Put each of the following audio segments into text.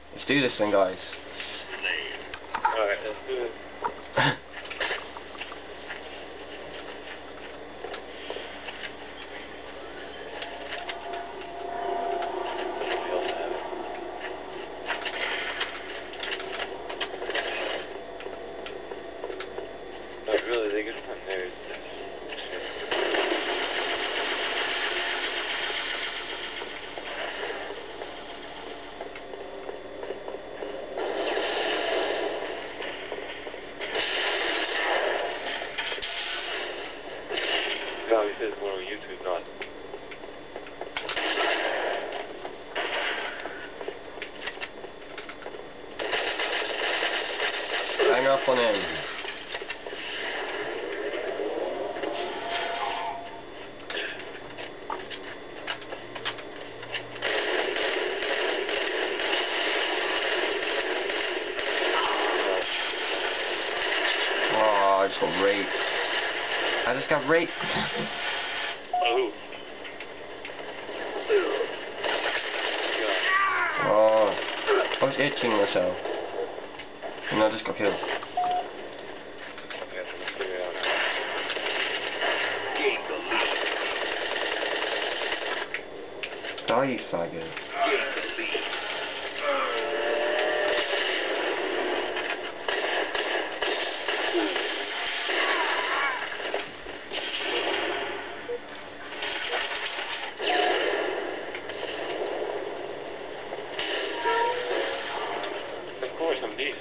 Let's do this thing, guys. Alright, let's do it. But really, they could hunt there. No, he says more on YouTube, not. Hang up on him. Oh, I just got raped. I just got raped. Oh. Oh, I was itching myself. And I just got killed. Gain the lead. Die, you faggot. Gain the lead. Of course, I'm beast.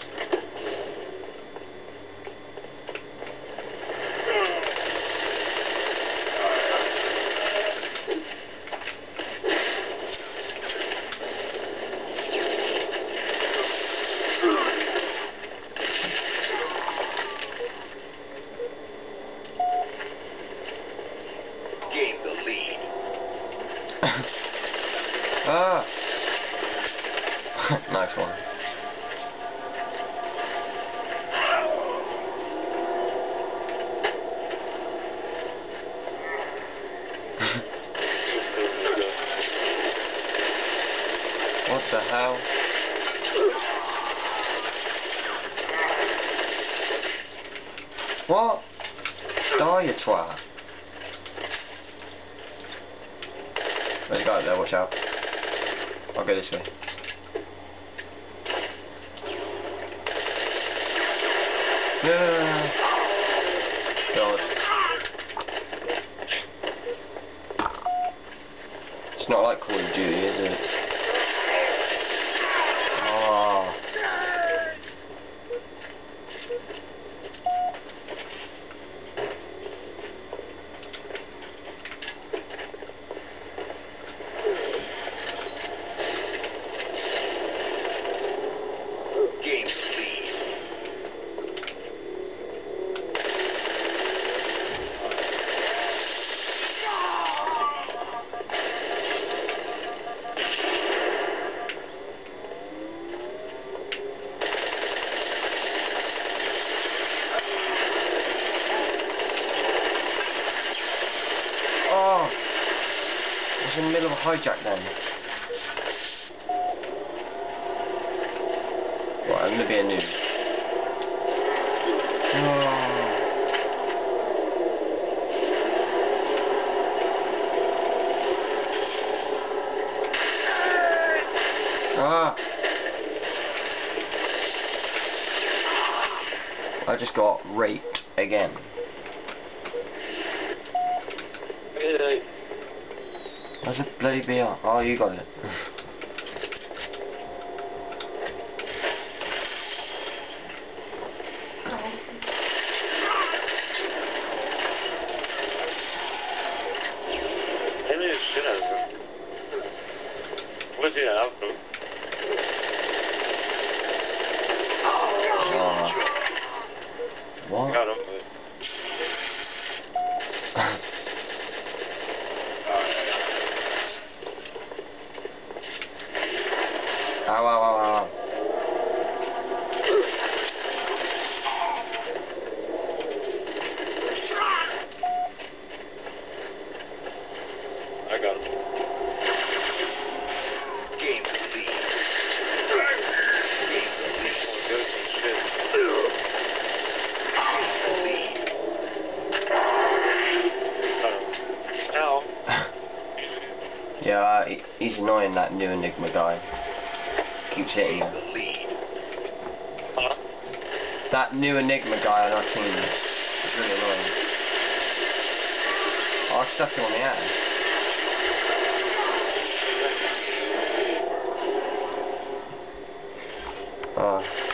Gain the lead. Ah! Nice one. What the hell? What? Die, you twat. There's a guy up there, watch out. I'll go this way. Yeah. God. It's not like Call of Duty, is it? Oh. Gain the lead. Oh. I was in the middle of a hijack then. Right, I'm gonna be a noob. Oh. Ah! I just got raped again. Hey, Where's the bloody BR? Oh, you got it. I made a shit out of him. What's he out from? What? Got him, but... Ow, ow, ow, ow. I got him. Gain the lead. Yeah, he's annoying, that new Enigma guy. Keeps hitting Gain you. the lead. Huh? That new Enigma guy on our team is really annoying. Oh, I stuck him on the ass. Oh.